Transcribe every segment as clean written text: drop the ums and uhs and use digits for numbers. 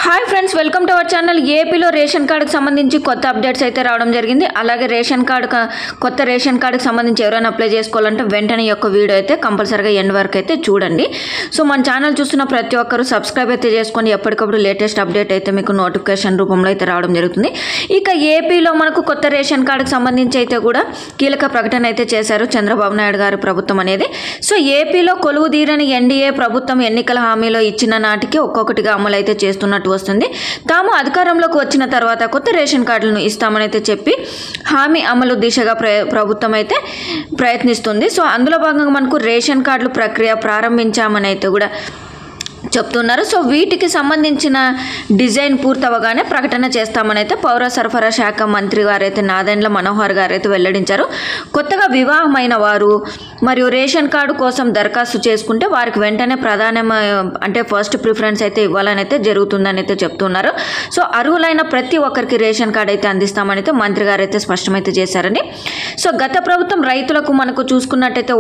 Hi friends, welcome to our channel. ఏపీలో ration కార్డుకి సంబంధించి కొత్త అప్డేట్స్ అయితే రావడం జరిగింది. అలాగే కొత్త రేషన్ కార్డుకి సంబంధించి ఎవరైనా అప్లై చేసుకోవాలంటే వెంటనే ఈ యొక్క వీడియో అయితే కంపల్సరీగా ఎండ్ వరకు అయితే చూడండి. సో మన ఛానల్ చూస్తున్న ప్రతి ఒక్కరు సబ్స్క్రైబ్ అయితే చేసుకొని ఎప్పటికప్పుడు లేటెస్ట్ అప్డేట్ అయితే మీకు నోటిఫికేషన్ రూపంలో అయితే రావడం జరుగుతుంది. ఇక ఏపీలో మనకు కొత్త రేషన్ కార్డుకి సంబంధించి అయితే కూడా కీలక ప్రకటన అయితే చేశారు చంద్రబాబు నాయుడు గారి ప్రభుత్వం అనేది. సో ఏపీలో కొలువు తీరని ఎన్డీఏ ప్రభుత్వం ఎన్నికల హామీలో ఇచ్చిన నాటికి ఒక్కొక్కటిగా అమలు అయితే చేస్తున్నట్టు వస్తుంది. తాము అధికారంలోకి వచ్చిన తర్వాత కొత్త రేషన్ కార్డులను ఇస్తామని అయితే చెప్పి హామీ అమలు దిశగా ప్రభుత్వం అయితే ప్రయత్నిస్తుంది. సో అందులో భాగంగా మనకు రేషన్ కార్డులు ప్రక్రియ ప్రారంభించామని అయితే కూడా చెప్తున్నారు. సో వీటికి సంబంధించిన డిజైన్ పూర్తవగానే ప్రకటన చేస్తామని అయితే పౌర సరఫరా శాఖ మంత్రి గారైతే నాదెండ్ల మనోహర్ గారు అయితే వెల్లడించారు. కొత్తగా వివాహమైన వారు మరియు రేషన్ కార్డు కోసం దరఖాస్తు చేసుకుంటే వారికి వెంటనే అంటే ఫస్ట్ ప్రిఫరెన్స్ అయితే ఇవ్వాలని అయితే జరుగుతుందని అయితే చెప్తున్నారు. సో అర్హులైన ప్రతి ఒక్కరికి రేషన్ కార్డు అయితే అందిస్తామని అయితే మంత్రి గారు అయితే స్పష్టమైతే చేశారని. సో గత ప్రభుత్వం రైతులకు మనకు చూసుకున్నట్టయితే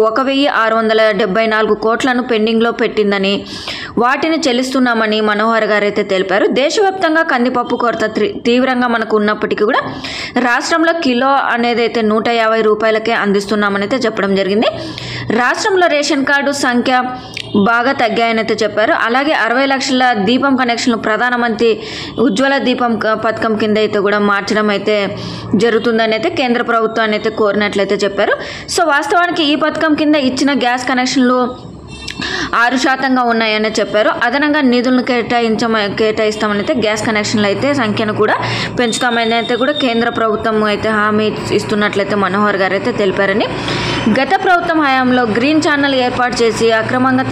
1674 కోట్లను పెండింగ్లో పెట్టిందని, వాటిని చెల్లిస్తున్నామని మనోహర్ గారు అయితే తెలిపారు. దేశవ్యాప్తంగా కందిపప్పు కొరత తీవ్రంగా మనకు ఉన్నప్పటికీ కూడా రాష్ట్రంలో కిలో అనేది అయితే 150 రూపాయలకే అందిస్తున్నామని అయితే చెప్పడం జరిగింది. రాష్ట్రంలో రేషన్ కార్డు సంఖ్య బాగా తగ్గాయని అయితే చెప్పారు. అలాగే 60 లక్షల దీపం కనెక్షన్లు ప్రధానమంత్రి ఉజ్వల దీపం పథకం కింద అయితే కూడా మార్చడం అయితే జరుగుతుందని అయితే కేంద్ర ప్రభుత్వాన్ని అయితే కోరినట్లయితే చెప్పారు. సో వాస్తవానికి ఈ పథకం కింద ఇచ్చిన గ్యాస్ కనెక్షన్లు 6% ఉన్నాయని చెప్పారు. అదనంగా నిధులను కేటాయిస్తామని అయితే గ్యాస్ కనెక్షన్లు అయితే సంఖ్యను కూడా పెంచుతామని అయితే కూడా కేంద్ర ప్రభుత్వం అయితే హామీ ఇస్తున్నట్లయితే మనోహర్ గారు అయితే తెలిపారని. గత ప్రభుత్వం హయాంలో గ్రీన్ ఛానల్ ఏర్పాటు చేసి అక్రమంగా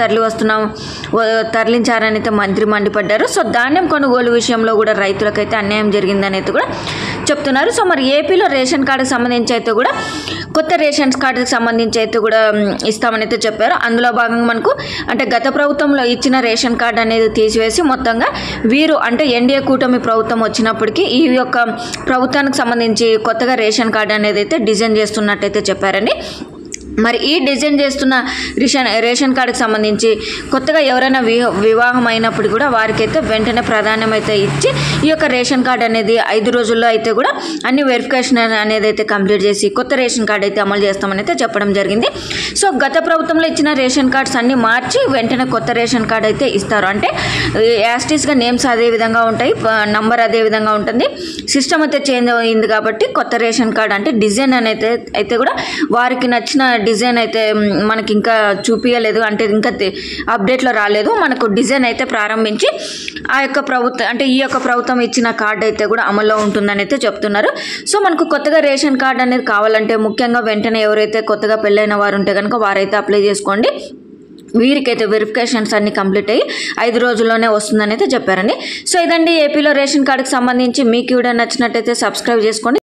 తరలించారని అయితే మంత్రి మండిపడ్డారు. సో ధాన్యం కొనుగోలు విషయంలో కూడా రైతులకైతే అన్యాయం జరిగిందని అయితే కూడా చెప్తున్నారు. సో మరి ఏపీలో రేషన్ కార్డుకి సంబంధించి అయితే కూడా కొత్త రేషన్ కార్డుకి సంబంధించి అయితే కూడా ఇస్తామని అయితే చెప్పారు. అందులో భాగంగా మనకు అంటే గత ప్రభుత్వంలో ఇచ్చిన రేషన్ కార్డు అనేది తీసివేసి మొత్తంగా వీరు అంటే ఎన్డీఏ కూటమి ప్రభుత్వం వచ్చినప్పటికీ ఈ యొక్క ప్రభుత్వానికి సంబంధించి కొత్తగా రేషన్ కార్డు అనేది అయితే డిజైన్ చేస్తున్నట్టయితే చెప్పారండి. మరి ఈ డిజైన్ చేస్తున్న రేషన్ కార్డుకి సంబంధించి కొత్తగా ఎవరైనా వివాహం అయినప్పుడు కూడా వారికైతే వెంటనే ప్రాధాన్యం అయితే ఇచ్చి ఈ యొక్క రేషన్ కార్డు అనేది 5 రోజుల్లో అయితే కూడా అన్ని వెరిఫికేషన్ అనేది అయితే కంప్లీట్ చేసి కొత్త రేషన్ కార్డు అయితే అమలు చేస్తామని అయితే చెప్పడం జరిగింది. సో గత ప్రభుత్వంలో ఇచ్చిన రేషన్ కార్డ్స్ అన్ని మార్చి వెంటనే కొత్త రేషన్ కార్డు అయితే ఇస్తారు. అంటే యాస్టీస్గా నేమ్స్ అదే విధంగా ఉంటాయి, నంబర్ అదే విధంగా ఉంటుంది, సిస్టమ్ అయితే చేంజ్ అయింది కాబట్టి కొత్త రేషన్ కార్డు అంటే డిజైన్ అనేది అయితే కూడా వారికి నచ్చిన డిజైన్ అయితే మనకి ఇంకా చూపించలేదు, అంటే ఇంకా అప్డేట్లో రాలేదు. మనకు డిజైన్ అయితే ప్రారంభించి ఆ యొక్క ప్రభుత్వం అంటే ఈ యొక్క ప్రభుత్వం ఇచ్చిన కార్డు అయితే కూడా అమల్లో ఉంటుందని అయితే చెప్తున్నారు. సో మనకు కొత్తగా రేషన్ కార్డు అనేది కావాలంటే ముఖ్యంగా వెంటనే ఎవరైతే కొత్తగా పెళ్ళైన వారు ఉంటే కనుక వారైతే అప్లై చేసుకోండి. వీరికైతే వెరిఫికేషన్స్ అన్ని కంప్లీట్ అయ్యి 5 రోజుల్లోనే వస్తుందని అయితే చెప్పారండి. సో ఇదండి ఏపీలో రేషన్ కార్డుకి సంబంధించి. మీకు వీడియో నచ్చినట్టయితే సబ్స్క్రైబ్ చేసుకోండి.